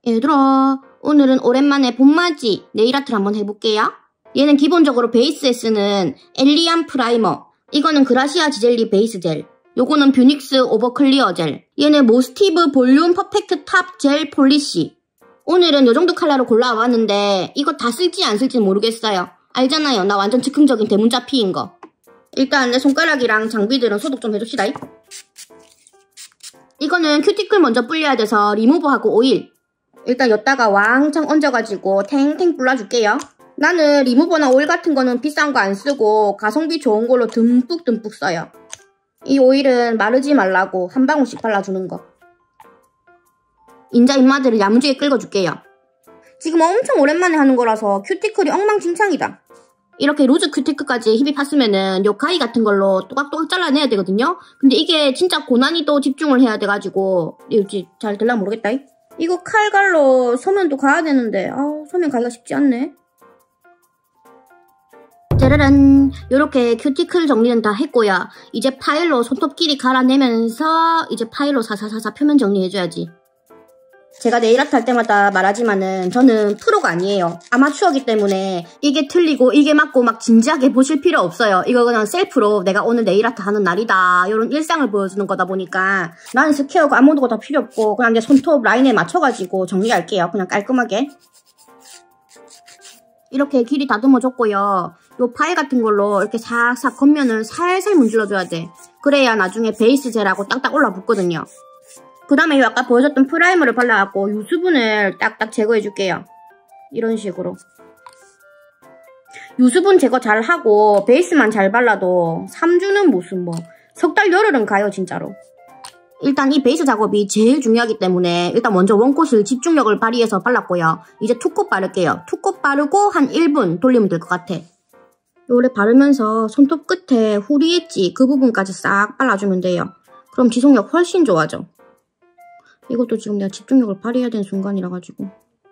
얘들아, 오늘은 오랜만에 봄맞이 네일아트를 한번 해볼게요. 얘는 기본적으로 베이스에 쓰는 엘리안 프라이머, 이거는 그라시아 지젤리 베이스 젤, 요거는 뷰닉스 오버 클리어 젤, 얘는 모스티브 볼륨 퍼펙트 탑 젤 폴리시. 오늘은 요정도 컬러로 골라왔는데 이거 다 쓸지 안 쓸지 모르겠어요. 알잖아요, 나 완전 즉흥적인 대문자 피인 거. 일단 내 손가락이랑 장비들은 소독 좀 해줍시다. 이거는 큐티클 먼저 불려야 돼서 리무버하고 오일. 일단 여기다가 왕창 얹어가지고 탱탱 불러줄게요. 나는 리무버나 오일 같은 거는 비싼 거 안 쓰고 가성비 좋은 걸로 듬뿍듬뿍 써요. 이 오일은 마르지 말라고 한 방울씩 발라주는 거. 인자 입마들을 야무지게 긁어줄게요. 지금 엄청 오랜만에 하는 거라서 큐티클이 엉망진창이다. 이렇게 루즈 큐티클까지 힙이 팠으면은 요 가위 같은 걸로 또각또각 잘라내야 되거든요. 근데 이게 진짜 고난이도 집중을 해야 돼가지고 이거 잘 될라 모르겠다. 이거 칼갈로 소면도 가야 되는데 소면 가기가 쉽지 않네. 짜라란, 요렇게 큐티클 정리는 다 했고요. 이제 파일로 손톱 길이 갈아내면서 이제 파일로 사사사사 표면 정리해줘야지. 제가 네일아트 할 때마다 말하지만은 저는 프로가 아니에요. 아마추어기 때문에 이게 틀리고 이게 맞고 막 진지하게 보실 필요 없어요. 이거 그냥 셀프로 내가 오늘 네일아트 하는 날이다, 이런 일상을 보여주는 거다 보니까 나는 스퀘어가 아무것도 다 필요 없고 그냥 내 손톱 라인에 맞춰가지고 정리할게요. 그냥 깔끔하게. 이렇게 길이 다듬어줬고요. 요 파일 같은 걸로 이렇게 싹싹 겉면을 살살 문질러줘야 돼. 그래야 나중에 베이스 젤하고 딱딱 올라붙거든요. 그 다음에 요 아까 보여줬던 프라이머를 발라갖고 유수분을 딱딱 제거해줄게요. 이런 식으로. 유수분 제거 잘 하고 베이스만 잘 발라도 3주는 무슨 석 달 열흘은 가요 진짜로. 일단 이 베이스 작업이 제일 중요하기 때문에 일단 먼저 원콧을 집중력을 발휘해서 발랐고요. 이제 투콧 바를게요. 투콧 바르고 한 1분 돌리면 될 것 같아. 요래 바르면서 손톱 끝에 후리 엣지 그 부분까지 싹 발라주면 돼요. 그럼 지속력 훨씬 좋아져. 이것도 지금 내가 집중력을 발휘해야 되는 순간이라 가지고.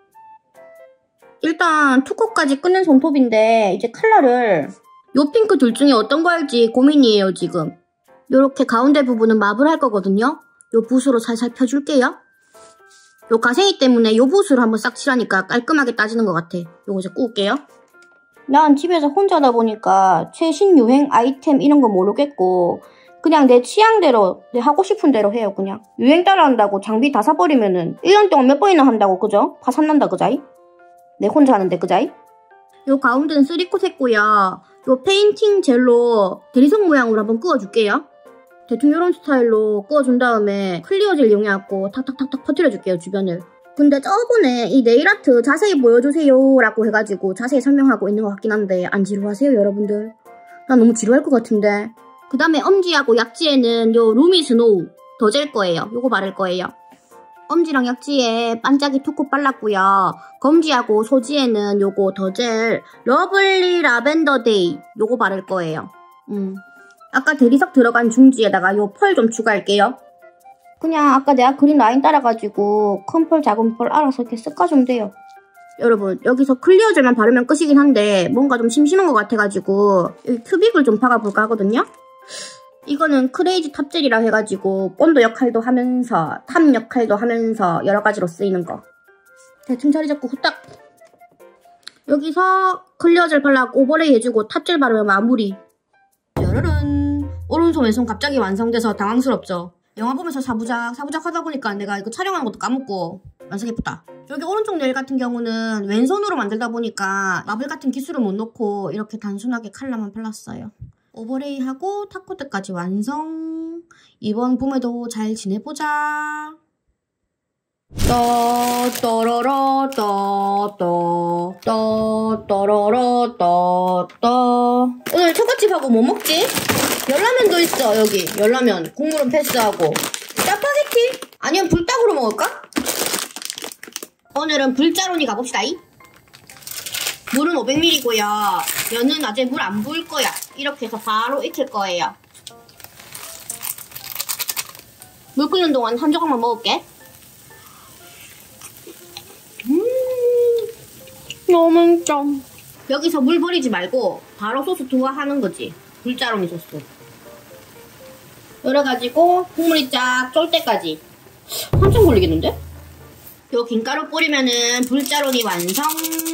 일단 투콧까지 끝낸 손톱인데 이제 컬러를 요 핑크 둘 중에 어떤 거 할지 고민이에요 지금. 요렇게 가운데 부분은 마블 할 거거든요. 요 붓으로 살살 펴줄게요. 요 가생이 때문에 요 붓으로 한번 싹 칠하니까 깔끔하게 따지는 것 같아. 요거 이제 구울게요. 난 집에서 혼자다 보니까 최신 유행 아이템 이런 거 모르겠고 그냥 내 취향대로 내 하고 싶은 대로 해요. 그냥 유행 따라 한다고 장비 다 사버리면은 1년 동안 몇 번이나 한다고, 그죠? 파산난다 그자이? 내 혼자 하는데 그자이? 요 가운데는 3콧 했고요. 요 페인팅 젤로 대리석 모양으로 한번 그어줄게요. 대충 요런 스타일로 그어준 다음에 클리어 젤 이용해갖고 탁탁탁탁 퍼뜨려줄게요 주변을. 근데 저번에 이 네일아트 자세히 보여주세요 라고 해가지고 자세히 설명하고 있는 것 같긴 한데 안 지루하세요 여러분들? 난 너무 지루할 것 같은데. 그 다음에 엄지하고 약지에는 요 루미 스노우 더 젤 거예요. 요거 바를 거예요. 엄지랑 약지에 반짝이 투콧 발랐고요. 검지하고 소지에는 요거 더 젤 러블리 라벤더 데이 요거 바를 거예요. 아까 대리석 들어간 중지에다가 요 펄 좀 추가할게요. 그냥 아까 내가 그린 라인 따라가지고 큰 펄 작은 펄 알아서 이렇게 쓱가주면 돼요. 여러분 여기서 클리어 젤만 바르면 끝이긴 한데 뭔가 좀 심심한 것 같아가지고 여기 큐빅을 좀 박아볼까 하거든요. 이거는 크레이지 탑젤이라 해가지고 본드 역할도 하면서 탑 역할도 하면서 여러가지로 쓰이는 거. 대충 자리 잡고 후딱. 여기서 클리어 젤 발라고 오버레이 해주고 탑젤 바르면 마무리. 짜르른. 오른손 왼손 갑자기 완성돼서 당황스럽죠. 영화 보면서 사부작 하다 보니까 내가 이거 촬영하는 것도 까먹고 완성 예쁘다. 여기 오른쪽 네일 같은 경우는 왼손으로 만들다 보니까 마블 같은 기술을 못 넣고 이렇게 단순하게 컬러만 발랐어요. 오버레이하고 탑코트까지 완성. 이번 봄에도 잘 지내보자. 떠떠러러 떠떠 떠떠러러 떠떠. 오늘 초코칩하고 뭐 먹지? 열라면도 있어. 여기 열라면 국물은 패스하고 짜파게티? 아니면 불닭으로 먹을까? 오늘은 불자론이 가봅시다. 물은 500ml고요. 면은 아직 물 안 부을 거야. 이렇게 해서 바로 익힐 거예요. 물 끓는 동안 한 조각만 먹을게. 너무 짱. 여기서 물 버리지 말고 바로 소스 투하하는 거지. 불자로니 소스. 열어가지고 국물이 쫙 쫄 때까지. 한참 걸리겠는데? 요 김가루 뿌리면은 불자론이 완성.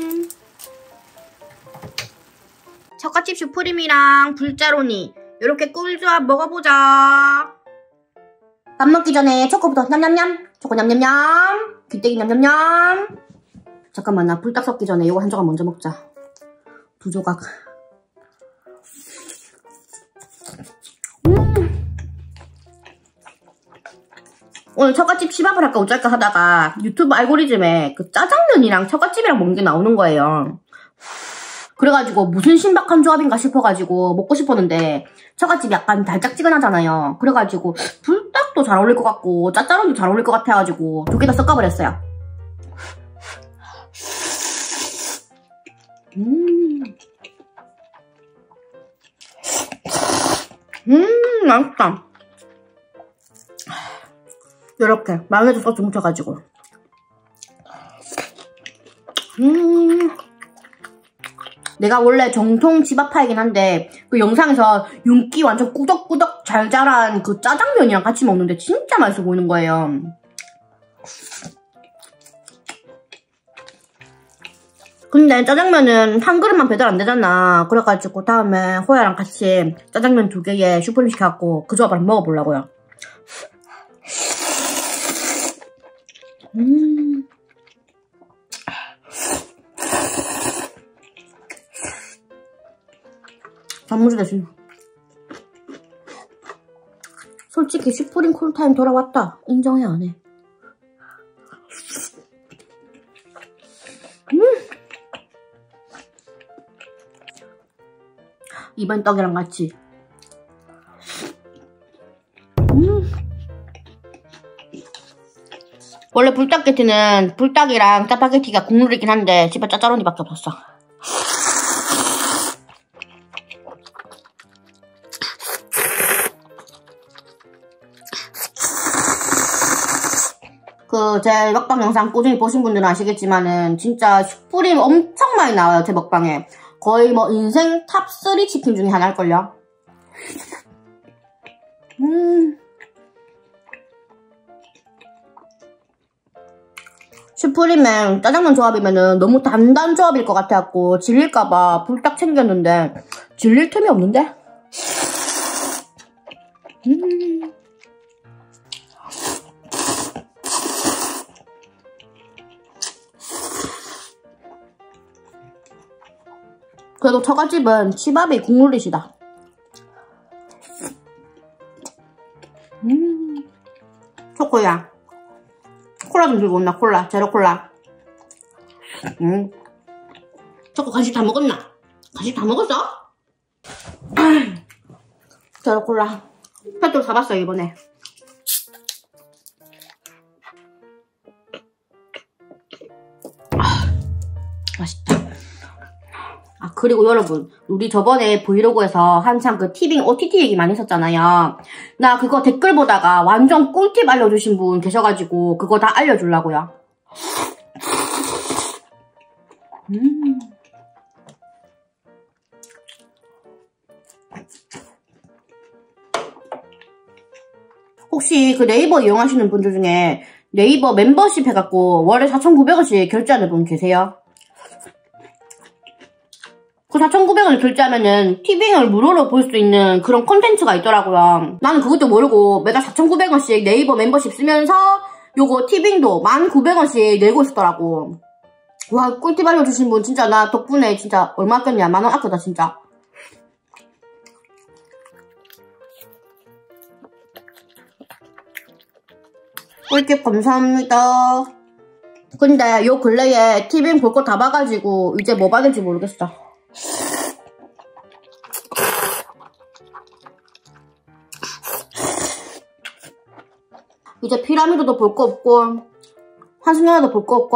처갓집 슈프림이랑 불자론이 요렇게 꿀조합 먹어보자. 밥 먹기 전에 초코부터 냠냠냠, 초코 냠냠냠, 귀때기 냠냠냠. 잠깐만, 나 불 딱 섞기 전에 요거 한 조각 먼저 먹자. 2조각. 오늘 처갓집 치밥을 할까 어쩔까 하다가 유튜브 알고리즘에 그 짜장면이랑 처갓집이랑 먹는 게 나오는 거예요. 그래가지고 무슨 신박한 조합인가 싶어가지고 먹고 싶었는데 처갓집 약간 달짝지근하잖아요. 그래가지고 불닭도 잘 어울릴 것 같고 짜짜로도 잘 어울릴 것 같아가지고 2개 다 섞어버렸어요. 맛있다. 이렇게 마요네즈 소스 묻혀가지고 내가 원래 정통 집밥파이긴 한데 그 영상에서 윤기 완전 꾸덕꾸덕 잘 자란 그 짜장면이랑 같이 먹는데 진짜 맛있어 보이는 거예요. 근데 짜장면은 한 그릇만 배달 안 되잖아. 그래가지고 다음에 호야랑 같이 짜장면 2개에 슈프림 시켜갖고 그 조합을 한번 먹어보려고요. 단무지 대신 솔직히 슈프림 쿨타임 돌아왔다 인정해 안 해. 이번 떡이랑 같이 원래 불닭게티는 불닭이랑 짜파게티가 국룰이긴 한데 집에 짜짜로니밖에 없었어. 제 먹방 영상 꾸준히 보신 분들은 아시겠지만은 진짜 슈프림 엄청 많이 나와요. 제 먹방에 거의 뭐 인생 탑3 치킨 중에 하나일걸요. 슈프림에 짜장면 조합이면은 너무 단단 조합일 것 같아갖고 질릴까봐 불닭 챙겼는데 질릴 틈이 없는데? 그래도 처갓집은 치밥이 국룰이시다. 초코야. 콜라 좀 들고 온나? 콜라. 제로 콜라. 초코 간식 다 먹었나? 간식 다 먹었어? 제로 콜라. 펫도 사봤어 이번에. 맛있다. 아 그리고 여러분 우리 저번에 브이로그에서 한참 그 티빙 OTT 얘기 많이 했었잖아요. 나 그거 댓글 보다가 완전 꿀팁 알려주신 분 계셔가지고 그거 다 알려주려고요. 혹시 그 네이버 이용하시는 분들 중에 네이버 멤버십 해갖고 월에 4,900원씩 결제하는 분 계세요? 그 4,900원을 결제하면은 티빙을 무료로 볼 수 있는 그런 콘텐츠가 있더라고요. 나는 그것도 모르고 매달 4,900원씩 네이버 멤버십 쓰면서 요거 티빙도 1,900원씩 내고 있었더라고. 와 꿀팁 알려주신 분 진짜 나 덕분에 진짜 얼마 아꼈냐? 10,000원 아꼈다 진짜. 꿀팁 감사합니다. 근데 요 근래에 티빙 볼 거 다 봐가지고 이제 뭐 봐야 될지 모르겠어. 이제 피라미드도 볼 거 없고 환승연애도 볼 거 없고.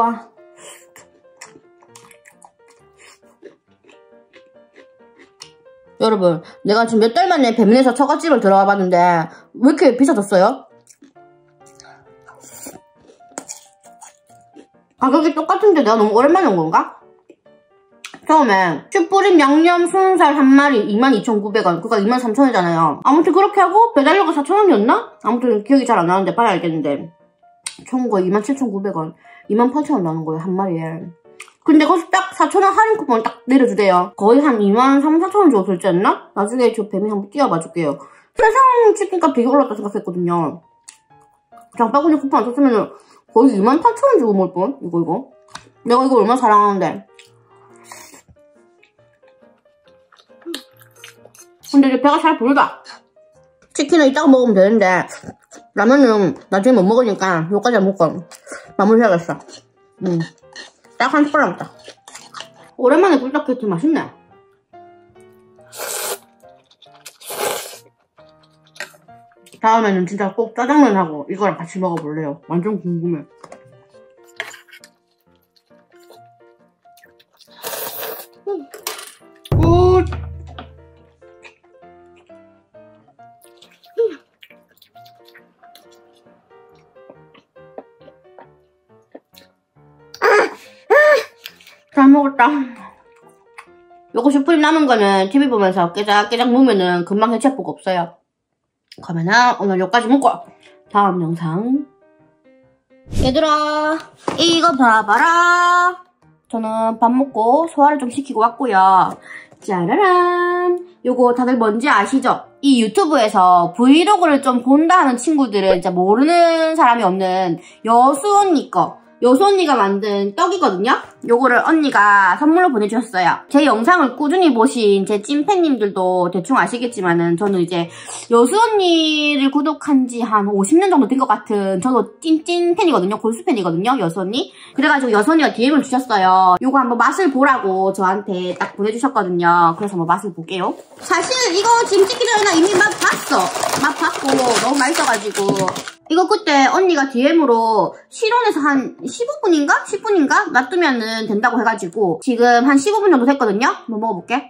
여러분 내가 지금 몇 달 만에 배민에서 처갓집을 들어가 봤는데 왜 이렇게 비싸졌어요? 가격이 똑같은데 내가 너무 오랜만에 온 건가? 처음에 슈프림 양념 순살 한 마리 22,900원 그니까 23,000원이잖아요. 아무튼 그렇게 하고 배달료가 4,000원이었나? 아무튼 기억이 잘 안 나는데 봐야 알겠는데 총 거의 27,900원, 28,000원 나오는 거예요, 한 마리에. 근데 거기서 딱 4,000원 할인 쿠폰 딱 내려주대요. 거의 한 23,000, 4,000원 정도 들지 않나? 나중에 저 뱀이 한번 띄워봐 줄게요. 세상 치킨값 되게 올랐다 생각했거든요. 장바구니 쿠폰 안 썼으면 거의 28,000원 주고 먹을 뻔? 이거. 내가 이거 얼마나 사랑하는데. 근데 이제 배가 잘 부르다. 치킨은 이따가 먹으면 되는데 라면은 나중에 못 먹으니까 요까지 안 먹고 마무리해야겠어. 딱 한 숟가락 먹자. 오랜만에 꿀떡해티 맛있네. 다음에는 진짜 꼭 짜장면하고 이거랑 같이 먹어볼래요. 완전 궁금해. 잘 먹었다. 요거 슈프림 남은 거는 TV 보면서 깨작깨작 먹으면은 금방 해체포가 없어요. 그러면은 오늘 여기까지 먹고 다음 영상. 얘들아 이거 봐봐라. 저는 밥 먹고 소화를 좀 시키고 왔고요. 짜라란. 요거 다들 뭔지 아시죠? 이 유튜브에서 브이로그를 좀 본다 하는 친구들은 진짜 모르는 사람이 없는 여수 언니 거. 여수 언니가 만든 떡이거든요? 요거를 언니가 선물로 보내주셨어요. 제 영상을 꾸준히 보신 제 찐팬님들도 대충 아시겠지만은 저는 이제 여수 언니를 구독한 지 한 50년 정도 된 것 같은 저도 찐팬이거든요. 골수팬이거든요. 여수 언니. 그래가지고 여수 언니가 DM을 주셨어요. 요거 한번 맛을 보라고 저한테 딱 보내주셨거든요. 그래서 한번 맛을 볼게요. 사실 이거 지금 찍기 전에 나 이미 맛 봤어. 맛 봤고 너무 맛있어가지고 이거 그때 언니가 DM으로 실온에서 한 15분인가? 10분인가? 놔두면은 된다고 해가지고 지금 한 15분 정도 됐거든요? 한번 먹어볼게.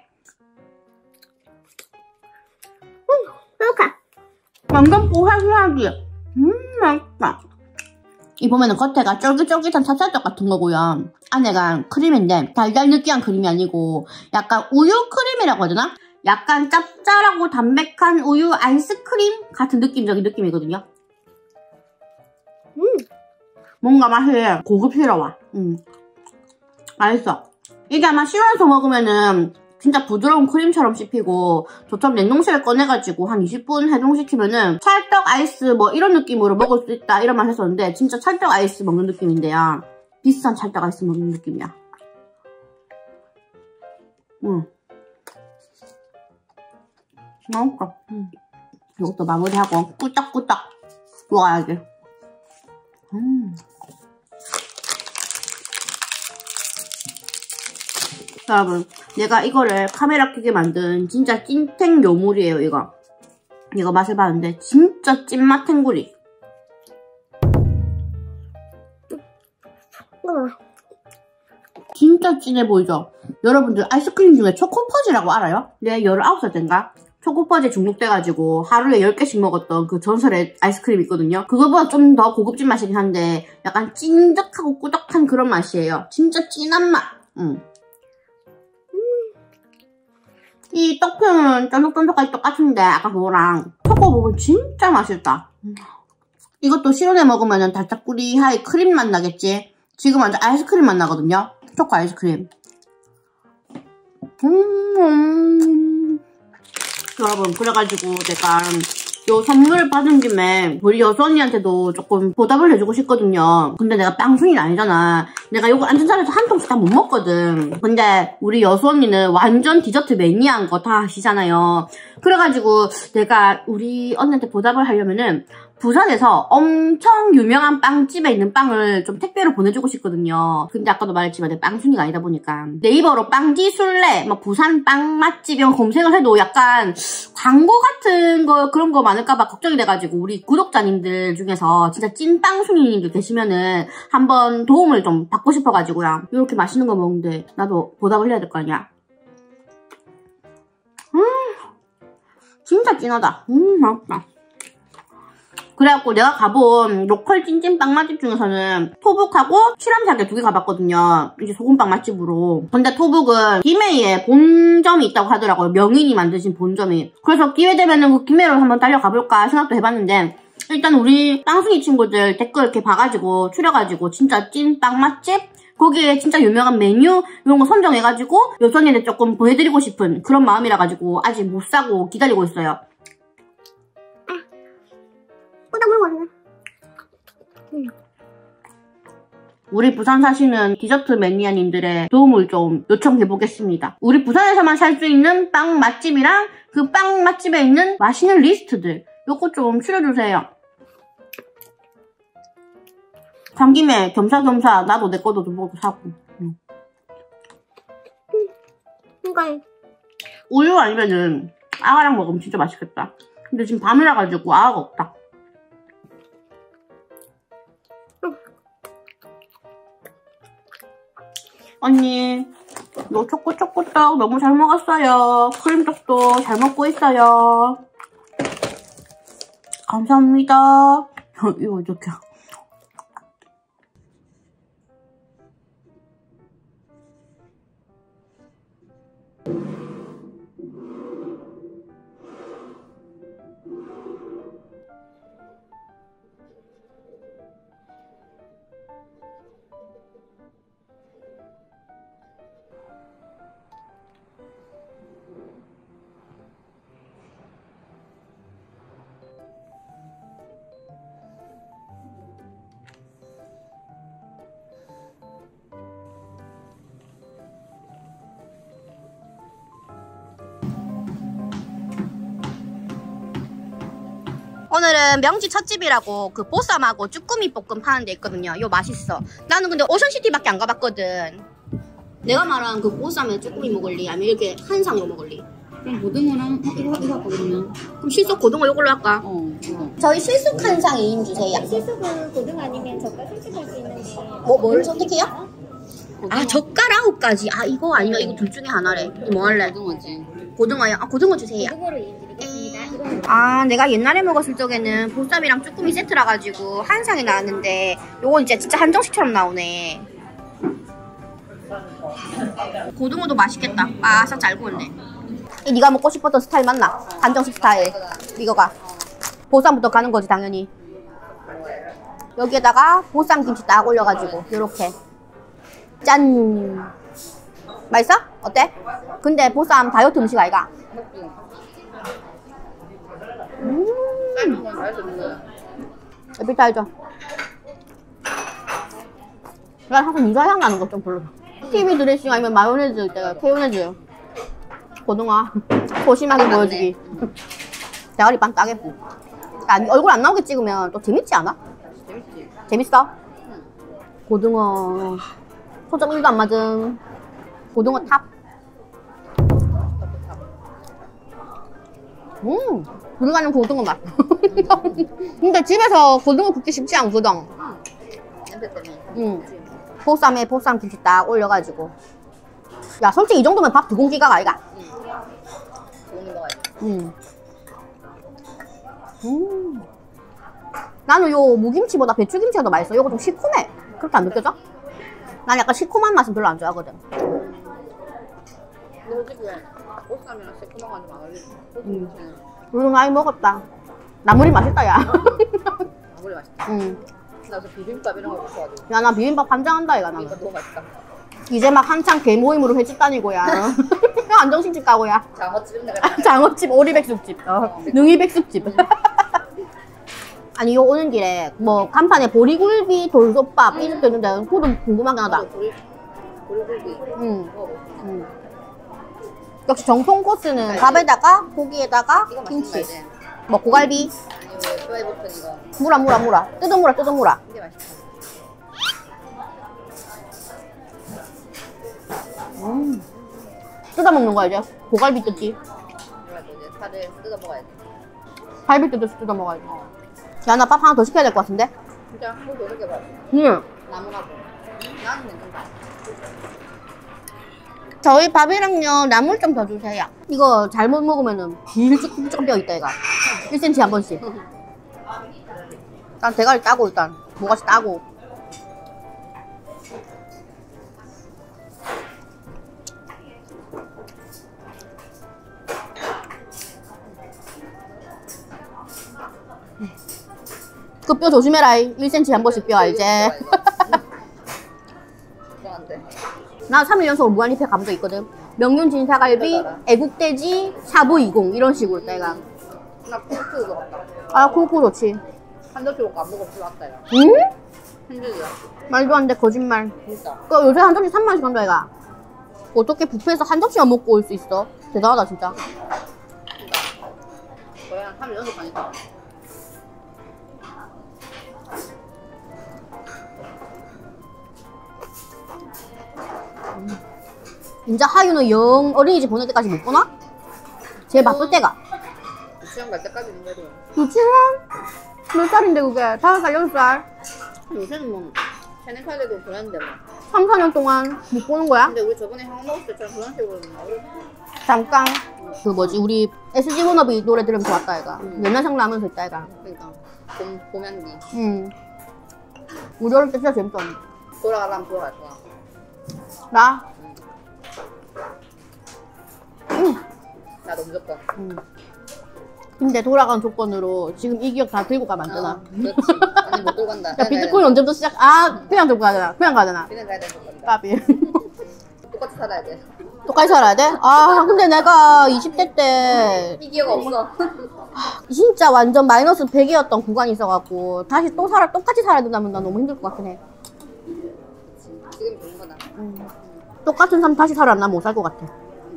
이렇게 완전 고소하기. 맛있다. 이 보면은 겉에가 쫄깃쫄깃한 찹쌀떡 같은 거고요. 안에가 크림인데 달달 느끼한 크림이 아니고 약간 우유 크림이라고 해야 되나? 약간 짭짤하고 담백한 우유 아이스크림 같은 느낌적인 느낌이거든요. 뭔가 맛이 고급스러워. 맛있어. 이게 아마 실온에서 먹으면은 진짜 부드러운 크림처럼 씹히고 저처럼 냉동실에 꺼내가지고 한 20분 해동시키면은 찰떡 아이스 뭐 이런 느낌으로 먹을 수 있다 이런 말 했었는데 진짜 찰떡 아이스 먹는 느낌인데요. 비싼 찰떡 아이스 먹는 느낌이야. 맛있다. 이것도 마무리하고 꿀떡꿀떡 먹어야지. 여러분, 내가 이거를 카메라 켜게 만든 진짜 찐탱 요물이에요, 이거. 이거 맛을 봤는데 진짜 찐맛 탱구리. 진짜 진해 보이죠? 여러분들 아이스크림 중에 초코퍼지라고 알아요? 내가 19살 때인가? 초코퍼지에 중독돼가지고 하루에 10개씩 먹었던 그 전설의 아이스크림 있거든요. 그거보다 좀 더 고급진 맛이긴 한데 약간 찐득하고 꾸덕한 그런 맛이에요. 진짜 진한 맛. 이 떡표는 쫀득쫀득하게 똑같은데 아까 그거랑 초코 부분 진짜 맛있다. 이것도 실온에 먹으면 달짝구리하게 크림 맛 나겠지? 지금 완전 아이스크림 맛 나거든요. 초코 아이스크림. 여러분, 그래가지고 내가 요 선물 받은 김에 우리 여수 언니한테도 조금 보답을 해주고 싶거든요. 근데 내가 빵순이는 아니잖아. 내가 요거 안전자리에서 한 통씩 다 못 먹거든. 근데 우리 여수 언니는 완전 디저트 매니아인 거 다 아시잖아요. 그래가지고 내가 우리 언니한테 보답을 하려면은 부산에서 엄청 유명한 빵집에 있는 빵을 좀 택배로 보내주고 싶거든요. 근데 아까도 말했지만 내가 빵순이가 아니다 보니까 네이버로 빵지술래 막 부산 빵 맛집 이런 검색을 해도 약간 광고 같은 거 그런 거 많을까봐 걱정이 돼가지고 우리 구독자님들 중에서 진짜 찐 빵순이님들 계시면은 한번 도움을 좀 받고 싶어가지고요. 이렇게 맛있는 거 먹는데 나도 보답을 해야 될 거 아니야. 진짜 진하다. 맛있다. 그래갖고 내가 가본 로컬 찐찐빵 맛집 중에서는 토북하고 취람사게 2개 가봤거든요. 이제 소금빵 맛집으로. 근데 토북은 김해에 본점이 있다고 하더라고요. 명인이 만드신 본점이. 그래서 기회 되면은 그 김해로 한번 달려가볼까 생각도 해봤는데 일단 우리 땅순이 친구들 댓글 이렇게 봐가지고 추려가지고 진짜 찐 빵 맛집? 거기에 진짜 유명한 메뉴 이런 거 선정해가지고 요선이한테 조금 보여드리고 싶은 그런 마음이라 가지고 아직 못 사고 기다리고 있어요. 우리 부산 사시는 디저트 매니아님들의 도움을 좀 요청해보겠습니다. 우리 부산에서만 살 수 있는 빵 맛집이랑 그 빵 맛집에 있는 맛있는 리스트들 요거 좀 추려주세요. 간 김에 겸사겸사 나도 내 것도 좀 먹고 사고. 그러니까 우유 아니면은 아가랑 먹으면 진짜 맛있겠다. 근데 지금 밤이라 가지고 아가가 없다. 언니, 너 초코떡 너무 잘 먹었어요. 크림떡도 잘 먹고 있어요. 감사합니다. 이거 어떡해. 오늘은 명지 첫집이라고 그 보쌈하고 쭈꾸미 볶음 파는 데 있거든요. 이거 맛있어. 나는 근데 오션시티밖에 안 가봤거든. 내가 말한 그 보쌈에 쭈꾸미 먹을리? 아니면 이렇게 한상으로 먹을리? 그럼 고등어랑 이거 하거든요. 그럼 실속 고등어 이걸로 할까? 이거. 저희 실속 한상 2인 주세요. 실속은 고등어 아니면 젓갈 선택할 수 있는데 뭘 선택해요? 아 젓갈 9가지. 아 이거 아니야. 이거 둘 중에 하나래. 뭐 할래? 고등어지. 고등어요? 아 고등어 주세요. 고등어로 이해드리겠습니다. 이거는 아 내가 옛날에 먹었을 적에는 보쌈이랑 쭈꾸미 세트라 가지고 한 상이 나왔는데 요건 이제 진짜 한정식처럼 나오네. 고등어도 맛있겠다. 바싹 잘 구웠네. 이 네가 먹고 싶었던 스타일 맞나? 한정식 스타일. 이거가 보쌈부터 가는 거지 당연히. 여기에다가 보쌈 김치 딱 올려가지고 요렇게 짠. 맛있어? 어때? 근데 보쌈 다이어트 음식 아이가? 에피타 해줘. 난 사실 이가 향 나는 거 좀 별로. TV 드레싱 아니면 마요네즈, 케요네즈. 고등어 소심하게 보여주기. 대가리 반 따겠고. 얼굴 안 나오게 찍으면 또 재밌지 않아? 재밌지. 재밌어? 고등어 초점 1도 안 맞음. 고등어 탑. 들어가는 고등어 맛. 근데 집에서 고등어 굽기 쉽지 않거든. 냄새 때문에. 보쌈에 보쌈 김치 딱 올려가지고. 야 솔직히 이 정도면 밥 2공기가 아이가. 좋은 거 같아. 나는 요 무김치보다 배추김치가 더 맛있어. 요거 좀 시큼해. 그렇게 안 느껴져? 난 약간 시큼한 맛은 별로 안 좋아하거든. 근데 솔직히 보쌈이랑 새콤한 거 좀 안 어울리지. 우리 많이 먹었다. 나물이 맛있다 야. 아무리 맛있다. 나 그래서 비빔밥 이런 거 좋아하거든. 야 나 비빔밥 환장한다 이거 나는. 비빔밥 너무 맛있다. 이제 막 한창 개모임으로 횟집 다니고야. 안정식집 가고야. 장어집 이런 데 가면 장어집, 오리백숙집, 능이백숙집. 아니 요 오는 길에 뭐 간판에 보리굴비, 돌솥밥 이 집도 있는데 그것도 궁금하긴 하다. 보리굴비. 역시 정통 코스는 밥에다가 고기에다가 이거 김치. 맛있는 뭐 고갈비. 아니 왜 뼈에 붙은 이거. 무라. 뜯어무라. 이게 맛있다. 뜯어 먹는 거야 이제. 고갈비 뜯지. 그래가지고 이제 살을 뜯어 먹어야 돼. 갈비 뜯듯이 뜯어 먹어야지. 야 나 밥 하나 더 시켜야 될 것 같은데? 진짜 한국도 이렇게 맛있어. 나물하고. 나는 괜찮다. 저희 밥이랑요 나물 좀 더 주세요. 이거 잘못 먹으면은 길쭉쭉쭉 뼈있다 얘가. 1cm 한 번씩. 일단 대가리 따고 일단 모가지 따고. 그 뼈 조심해라. 1cm 한 번씩 뼈 알지? 나 3일 연속으로 무한리필 가본 적 있거든. 명륜 진사갈비, 애국돼지, 샤브 20 이런 식으로 내가. 나 콩쿠 먹었다. 아 콩쿠 좋지. 한 접시 먹고 안 먹고 들어왔다 야. 응? 힘들다. 말도 안 돼 거짓말. 진짜. 그 요새 한 접시 3만원씩 한다 얘가. 어떻게 뷔페에서 한 접시만 먹고 올 수 있어? 대단하다 진짜. 거의 한 3일 연속 가니까. 진짜 하유는 영 어린이집 보낼 때까지 못 보나? 제일 바쁠 때가. 유치원 갈 때까지는 그래도. 유치원? 몇 살인데 그게? 5살, 6살? 요새는 뭐 세네 살 돼도 보냈는데 뭐. 3, 4년 동안 못 보는 거야? 근데 우리 저번에 형아 먹을 때처럼 그런 식으로 잠깐. 그 뭐지 우리 SG 워너비 노래 들으면 좋았다 얘가. 옛날 생각나면서 있다 얘가. 그러니까 봄향기. 우리 어릴 때 진짜 재밌었는데. 돌아가려면 돌아갈 거야. 나? 나도 무조건. 근데 돌아간 조건으로 지금 이 기억 다 들고 가면 안 되나? 그렇지. 아니 못 들고 간다. 야 비트코인 언제부터 시작? 아 그냥 들고 가잖아. 그냥 가잖아. 그냥 가야 되는 건다. 까비. 똑같이 살아야 돼. 똑같이 살아야 돼? 아 근데 내가 20대 때 이 기억 없어. 진짜 완전 마이너스 100이었던 구간이 있어갖고 다시 또 똑같이 살아야 된다면 나 너무 힘들 것 같긴 해. 지금 되는 거다. 똑같은 삶 다시 살아나 못 살 것 같아.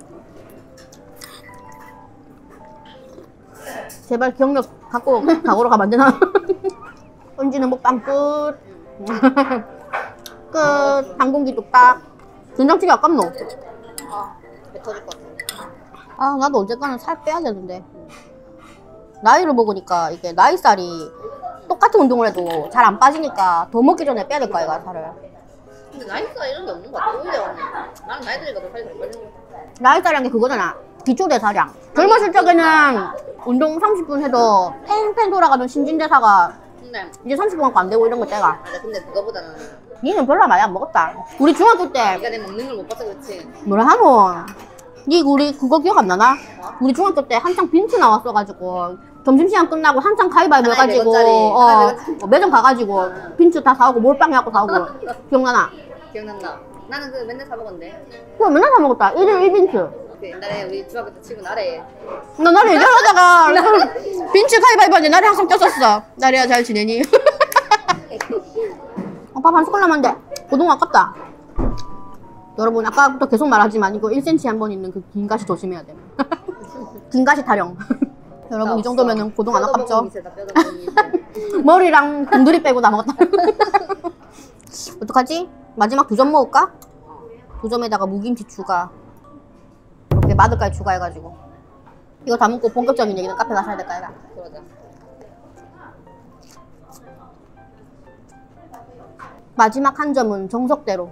제발 기억력 갖고 과거로 가면 안 되나? 은지는 먹방 끝. 끝. 항공기 뚝딱. 된장찌개 아깝노? 배 터질 것 같아. 아 나도 언젠가는 살 빼야 되는데 나이를 먹으니까 이게 나이살이 똑같은 운동을 해도 잘 안 빠지니까 더 먹기 전에 빼야 될 거야 이거 살을. 근데 나이스가 이런 게 없는 것 같아. 오히려 나는 나이 드니까 더 살이 잘 빠지는 것 같아. 나이살이란 게 그거잖아. 기초대사량. 젊었을 적에는 운동 30분 해도 팽팽 돌아가던 신진대사가 근데 이제 30분 갖고 안 되고 이런 거 때가. 아니 근데 그거보다는 니는 별로 많이 안 먹었다. 우리 중학교 때 네가 내 먹는 걸 못 봐서 그렇지. 뭐라 하노? 니 우리 그거 기억 안 나나? 우리 중학교 때 한창 빈츠 나왔어가지고 점심시간 끝나고 한창 가위바위보 하나에 해가지고 100원짜리. 매점 가가지고 빈츠 다 사오고 몰빵 해갖고 사오고 기억나나? 기억난다. 나는 그 맨날 사 먹었는데. 그거 맨날 사 먹었다. 1일 1빈츠. 그 옛날에 우리 중학교 때 치고 나래. 나 나를 얘기하다가 빈츠 가위바위보 하는데 나를 항상 꼈었어. 나래야 잘 지내니? 밥 한 숟갈 남았는데 고등어 아깝다. 여러분 아까부터 계속 말하지만 이거 1cm 한 번 있는 그 긴 가시 조심해야 돼. 긴 가시 타령. 여러분 이 정도면은 고등어 안 아깝죠? 머리랑 곰돌이 빼고 다 먹었다. 어떡하지? 마지막 2점 먹을까? 2점에다가 무김치 추가. 이렇게 마늘까지 추가해가지고 이거 다 먹고 본격적인 얘기는 카페 가서 해야 될까 해라. 그러자. 마지막 한 점은 정석대로.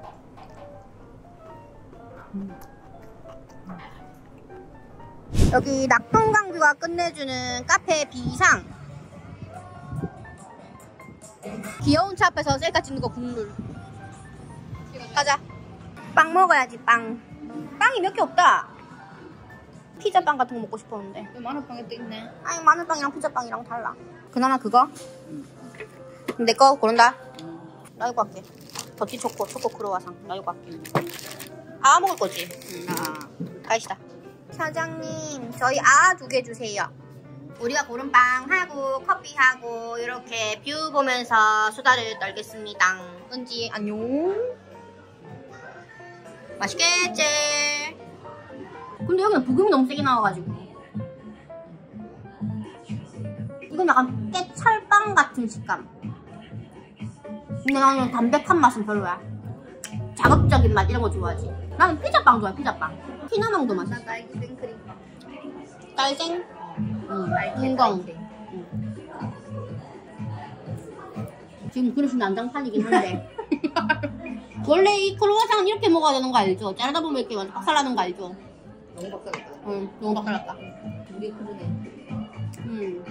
여기 낙동강뷰가 끝내주는 카페 비상. 귀여운 차 앞에서 셀카 찍는 거 국룰. 가자. 빵 먹어야지 빵. 빵이 몇 개 없다. 피자빵 같은 거 먹고 싶었는데. 마늘빵이 또 있네. 아니 마늘빵이랑 피자빵이랑 달라. 그나마 그거? 내 거 고른다. 나 이거 할게. 더티 초코 크로와상. 나 이거 할게. 아 먹을 거지? 가시다. 사장님 저희 2개 주세요. 우리가 고른 빵하고 커피하고 이렇게 뷰 보면서 수다를 떨겠습니다. 은지 안녕. 맛있겠지? 근데 여기는 부금이 너무 세게 나와가지고 이건 약간 깨찰빵 같은 식감. 근데 나는 담백한 맛은 별로야. 자극적인 맛 이런 거 좋아하지. 나는 피자빵 좋아해. 피자빵. 피나망도 맛있어. 딸기 생크림. 딸생? 딸기. 지금 그릇이 난장판이긴 한데 원래 이 크로와상은 이렇게 먹어야 되는 거 알죠? 자르다 보면 이렇게 완전 박살나는 거 알죠? 너무 박살났다. 응, 너무 박살났다. 우리 크루네.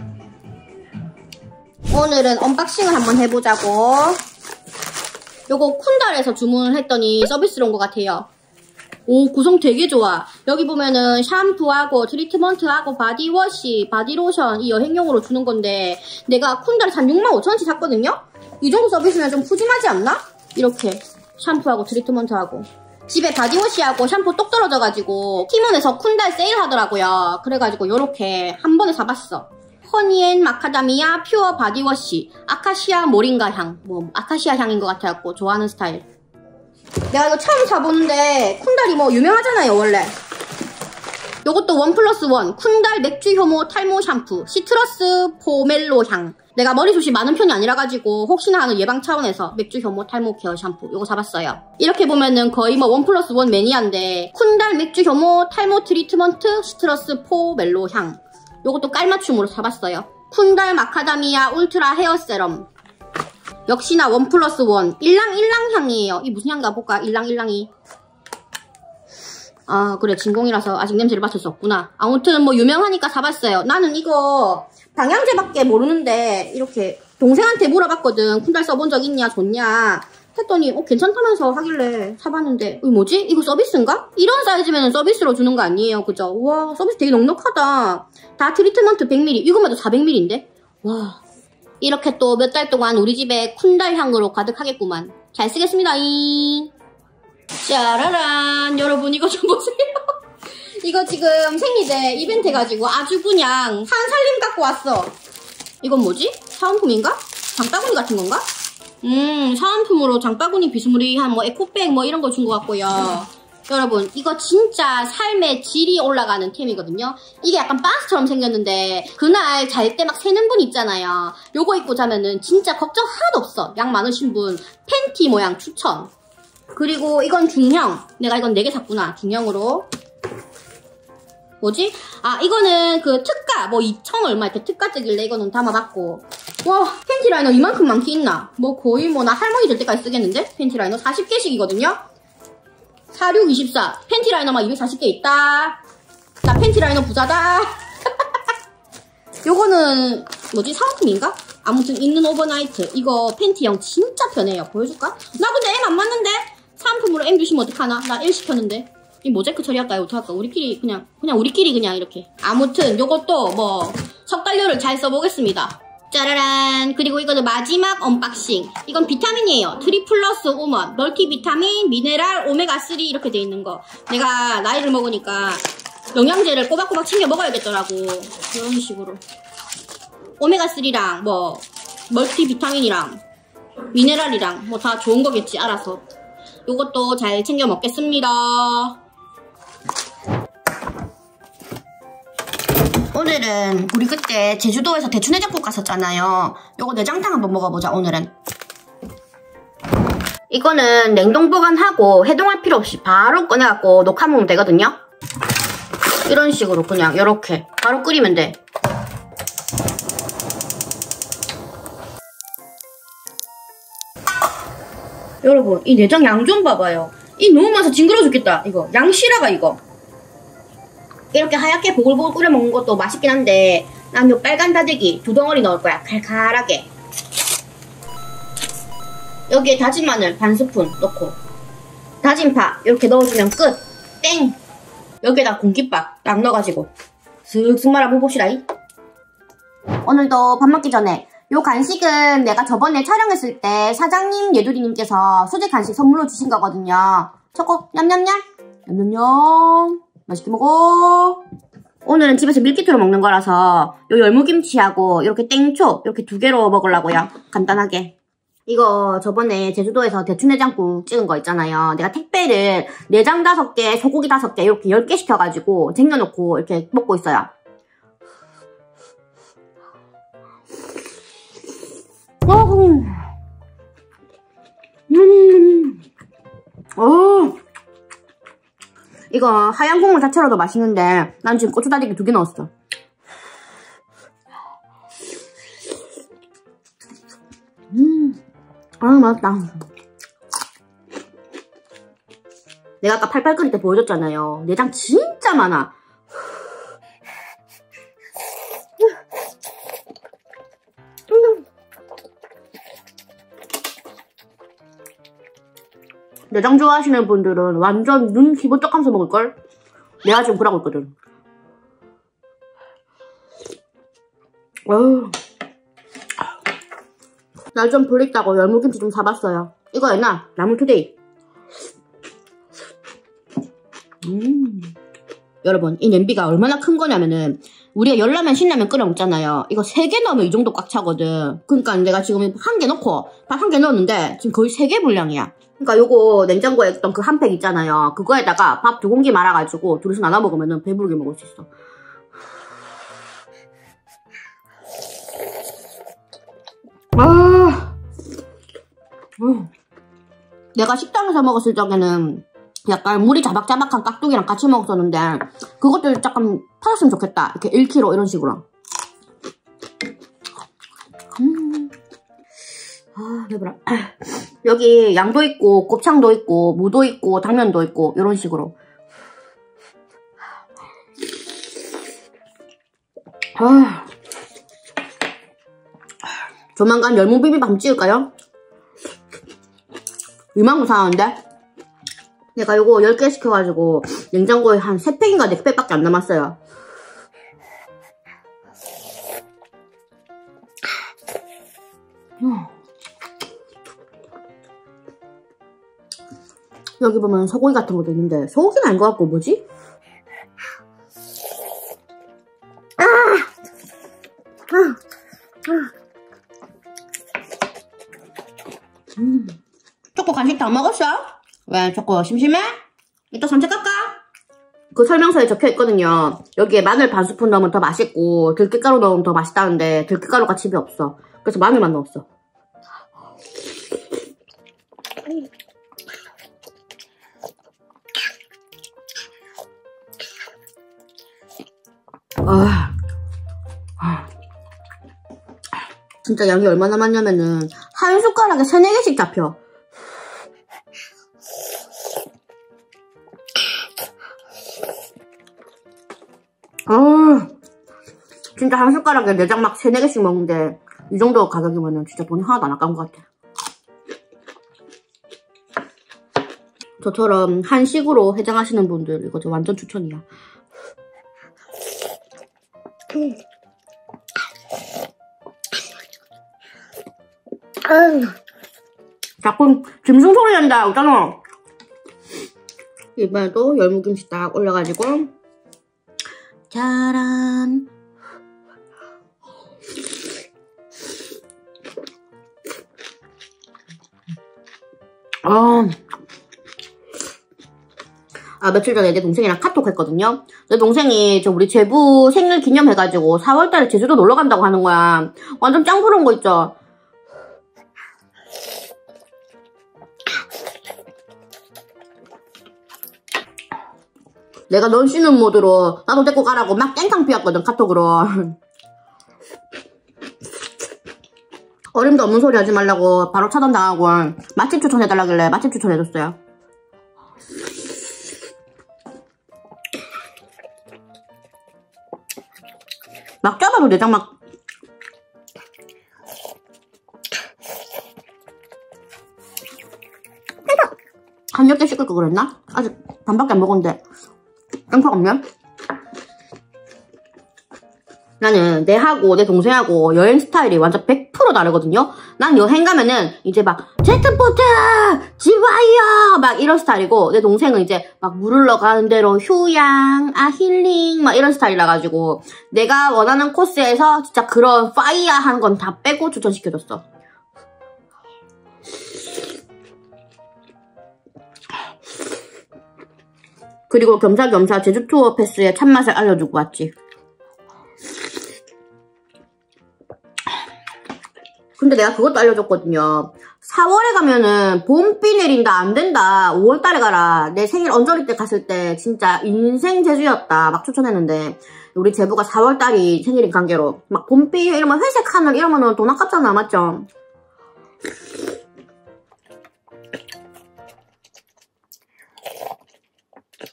오늘은 언박싱을 한번 해보자고. 요거 쿤달에서 주문을 했더니 서비스로 온 것 같아요. 오, 구성 되게 좋아. 여기 보면은 샴푸하고 트리트먼트하고 바디워시, 바디로션 이 여행용으로 주는 건데 내가 쿤달에 한 65,000원치 샀거든요? 이 정도 서비스면 좀 푸짐하지 않나? 이렇게 샴푸하고 트리트먼트하고 집에 바디워시하고 샴푸 똑 떨어져가지고 티몬에서 쿤달 세일하더라고요. 그래가지고 요렇게 한 번에 사봤어. 허니앤 마카다미아 퓨어 바디워시 아카시아 모링가 향. 뭐 아카시아 향인 것 같아갖고 좋아하는 스타일. 내가 이거 처음 사보는데 쿤달이 뭐 유명하잖아요 원래. 요것도 1+1 쿤달 맥주 효모 탈모 샴푸 시트러스 포멜로 향. 내가 머리숱이 많은 편이 아니라가지고 혹시나 하는 예방 차원에서 맥주 효모 탈모 케어 샴푸 요거 사봤어요. 이렇게 보면은 거의 뭐 1+1 매니아인데 쿤달 맥주 효모 탈모 트리트먼트 시트러스 포멜로 향. 요것도 깔맞춤으로 사봤어요. 쿤달 마카다미아 울트라 헤어 세럼. 역시나 1+1 일랑일랑 향이에요. 이 무슨 향인가 볼까? 일랑일랑이. 아 그래 진공이라서 아직 냄새를 맡을 수 없구나. 아무튼 뭐 유명하니까 사봤어요. 나는 이거 방향제밖에 모르는데 이렇게 동생한테 물어봤거든. 쿤달 써본 적 있냐 좋냐 했더니 괜찮다면서 하길래 사봤는데 이거 뭐지? 이거 서비스인가? 이런 사이즈면 서비스로 주는 거 아니에요 그죠? 우와 서비스 되게 넉넉하다. 다 트리트먼트 100ml 이거만 해도 400ml인데 와 이렇게 또 몇 달 동안 우리 집에 쿤달 향으로 가득하겠구만. 잘 쓰겠습니다잉. 짜라란 여러분 이거 좀 보세요. 이거 지금 생리대 이벤트 해가지고 아주 그냥 한 살림 갖고 왔어. 이건 뭐지? 사은품인가? 장바구니 같은 건가? 사은품으로 장바구니 비스무리한 뭐 에코백 뭐 이런 거 준 것 같고요. 여러분 이거 진짜 삶의 질이 올라가는 템이거든요. 이게 약간 박스처럼 생겼는데 그날 잘 때 막 새는 분 있잖아요. 요거 입고 자면은 진짜 걱정 하나도 없어. 양 많으신 분 팬티 모양 추천. 그리고 이건 중형. 내가 이건 4개 샀구나. 중형으로. 뭐지? 아 이거는 그 특가 뭐 2,000 얼마 이렇게 특가적이길래 이거는 담아봤고. 와 팬티 라이너 이만큼 많게 있나? 뭐 거의 뭐 나 할머니 될 때까지 쓰겠는데? 팬티 라이너 40개씩이거든요? 4624 팬티 라이너만 240개 있다. 나 팬티 라이너 부자다. 요거는 뭐지? 사은품인가? 아무튼 있는 오버나이트. 이거 팬티형 진짜 편해요. 보여줄까? 나 근데 M 안 맞는데? 사은품으로 M 주시면 어떡하나? 나 L 시켰는데. 이 모자이크 처리할까요? 어떡할까? 우리끼리 그냥 우리끼리 그냥 이렇게. 아무튼 요것도 뭐 석 달료를 잘 써보겠습니다. 짜라란. 그리고 이거는 마지막 언박싱. 이건 비타민이에요. 트리플러스 우먼 멀티비타민 미네랄 오메가3 이렇게 돼 있는 거. 내가 나이를 먹으니까 영양제를 꼬박꼬박 챙겨 먹어야겠더라고. 이런 식으로 오메가3랑 뭐 멀티비타민이랑 미네랄이랑 뭐 다 좋은 거겠지 알아서. 요것도 잘 챙겨 먹겠습니다. 오늘은 우리 그때 제주도에서 대추내장국 갔었잖아요. 요거 내장탕 한번 먹어보자 오늘은. 이거는 냉동 보관하고 해동할 필요 없이 바로 꺼내갖고 녹화 먹으면 되거든요. 이런 식으로 그냥 요렇게 바로 끓이면 돼. 여러분 이 내장 양 좀 봐봐요. 이 너무 많아서 징그러워 죽겠다. 이거 양실화가 이거. 이렇게 하얗게 보글보글 끓여 먹는 것도 맛있긴 한데 난 요 빨간 다대기 2덩어리 넣을 거야. 칼칼하게. 여기에 다진 마늘 반 스푼 넣고 다진 파 이렇게 넣어주면 끝. 땡. 여기에다 공깃밥 딱 넣어가지고 슥슥 말아 먹어봅시다. 오늘도 밥 먹기 전에 요 간식은 내가 저번에 촬영했을 때 사장님 예두리님께서 수제 간식 선물로 주신 거거든요. 초코 냠냠냠 냠냠냠 맛있게 먹어. 오늘은 집에서 밀키트로 먹는 거라서 요 열무김치하고 이렇게 땡초 이렇게 2개로 먹으려고요. 간단하게. 이거 저번에 제주도에서 대추내장국 찍은 거 있잖아요. 내가 택배를 내장 5개, 소고기 5개 이렇게 10개 시켜가지고 쟁여놓고 이렇게 먹고 있어요. 이거 하얀 국물 자체로도 맛있는데 난 지금 고추 다대기 2개 넣었어. 아 맛있다. 내가 아까 팔팔 끓일 때 보여줬잖아요. 내장 진짜 많아. 내장 좋아하시는 분들은 완전 눈 기본떡 하면서 먹을걸? 내가 지금 그러고 있거든. 날 좀 불리다고 열무김치 좀 사봤어요. 이거 얘나 나물투데이. 여러분, 이 냄비가 얼마나 큰 거냐면은 우리가 열라면 신라면 끓여 먹잖아요. 이거 3개 넣으면 이 정도 꽉 차거든. 그러니까 내가 지금 1개 넣고 밥 1개 넣었는데 지금 거의 3개 분량이야. 그러니까 요거 냉장고에 있던 그 한 팩 있잖아요. 그거에다가 밥 2공기 말아가지고 둘이서 나눠 먹으면 배부르게 먹을 수 있어. 내가 식당에서 먹었을 적에는 약간 물이 자박자박한 깍두기랑 같이 먹었었는데 그것들 조금 팔았으면 좋겠다. 이렇게 1kg 이런 식으로. 배불러. 여기 양도 있고 곱창도 있고 무도 있고 당면도 있고 이런 식으로. 조만간 열무비빔밥 찍을까요? 2만 9천 원인데? 내가 요거 10개 시켜가지고 냉장고에 한 3팩인가 4팩밖에 안 남았어요. 여기 보면 소고기 같은 것도 있는데 소고기는 아닌 것 같고 뭐지? 초코 간식 다 먹었어? 왜 초코 심심해? 이따 산책 갈까? 그 설명서에 적혀있거든요. 여기에 마늘 반 스푼 넣으면 더 맛있고 들깨가루 넣으면 더 맛있다는데 들깨가루가 집에 없어. 그래서 마늘만 넣었어. 진짜 양이 얼마나 많냐면은 한 숟가락에 3-4개씩 잡혀. 진짜 한 숟가락에 내장 막 3-4개씩 먹는데 이 정도 가격이면은 진짜 돈이 하나도 안 아까운 것 같아. 저처럼 한식으로 해장하시는 분들 이거 저 완전 추천이야. 자꾸 짐승 소리 난다 웃잖아. 이번에도 열무김치 딱 올려가지고 짜란. 며칠 전에 내 동생이랑 카톡 했거든요. 내 동생이 우리 제부 생일 기념해가지고 4월달에 제주도 놀러 간다고 하는 거야. 완전 짱 부러운 거 있죠. 내가 넌 쉬는 모드로 나도 데리고 가라고 막 땡깡 피웠거든 카톡으로. 어림도 없는 소리 하지 말라고 바로 차단당하고 맛집 추천해달라길래 맛집 추천해줬어요. 막 잡아도 내장 막 한 10개 씻을 거 그랬나? 아직 반밖에 안 먹었는데 땡파가 없네. 나는 내하고 내 동생하고 여행 스타일이 완전 100% 다르거든요. 난 여행 가면은 이제 막 제트보트 지와이어 막 이런 스타일이고 내 동생은 이제 막 물 흘러가는 대로 휴양 힐링 막 이런 스타일이라 가지고 내가 원하는 코스에서 진짜 그런 파이어 하는 건 다 빼고 추천시켜줬어. 그리고 겸사겸사 제주 투어 패스의 참맛을 알려주고 왔지. 근데 내가 그것도 알려줬거든요. 4월에 가면은 봄비 내린다 안된다 5월달에 가라. 내 생일 언저리 때 갔을 때 진짜 인생 제주였다 막 추천했는데 우리 제부가 4월달이 생일인 관계로 막 봄비 이러면 회색 하늘 이러면은 돈 아깝잖아 맞죠?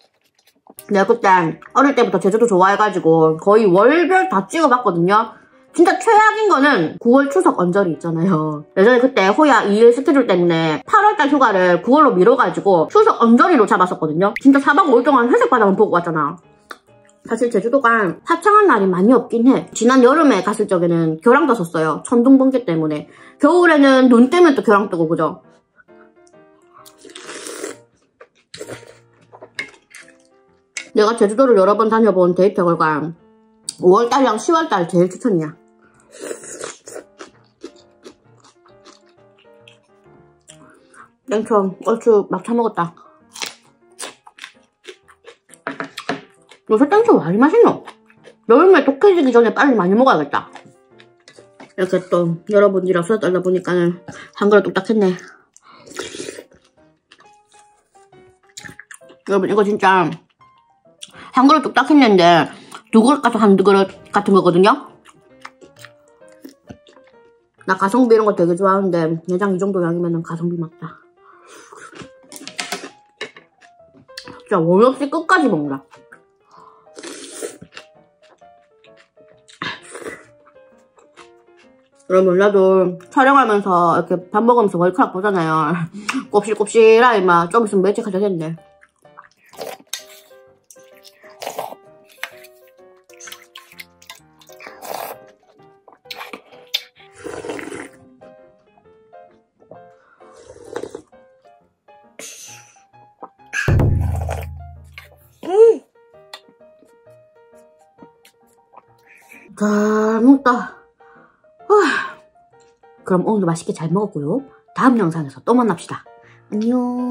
내가 그때 어릴 때부터 제주도 좋아해가지고 거의 월별 다 찍어봤거든요. 진짜 최악인 거는 9월 추석 언저리 있잖아요. 예전에 그때 호야 2일 스케줄 때문에 8월달 휴가를 9월로 미뤄가지고 추석 언저리로 잡았었거든요. 진짜 4박 5일 동안 회색 바다만 보고 왔잖아. 사실 제주도가 화창한 날이 많이 없긴 해. 지난 여름에 갔을 적에는 겨랑 떴었어요. 천둥 번개 때문에. 겨울에는 눈 때문에 또 겨랑 뜨고 그죠? 내가 제주도를 여러 번 다녀본 데이터 결과 5월달이랑 10월달 제일 추천이야. 땡초, 얼추 막 처먹었다. 요새 땡초 왜 이리 맛있노? 여름에 독해지기 전에 빨리 많이 먹어야겠다. 이렇게 또 여러분들이랑 수다 떨다 보니까는 한 그릇 뚝딱 했네. 여러분 이거 진짜 한 그릇 뚝딱 했는데 2그릇 가서 한 2그릇 같은 거거든요? 나 가성비 이런 거 되게 좋아하는데 내장 이 정도 양이면 가성비 맞다. 진짜 원 없이 끝까지 먹는다. 여러분 나도 촬영하면서 이렇게 밥 먹으면서 머리카락 보잖아요. 곱실곱실하게 막 좀 있으면 매직하게 되겠네. 잘 먹다. 그럼 오늘도 맛있게 잘 먹었고요. 다음 영상에서 또 만납시다. 안녕.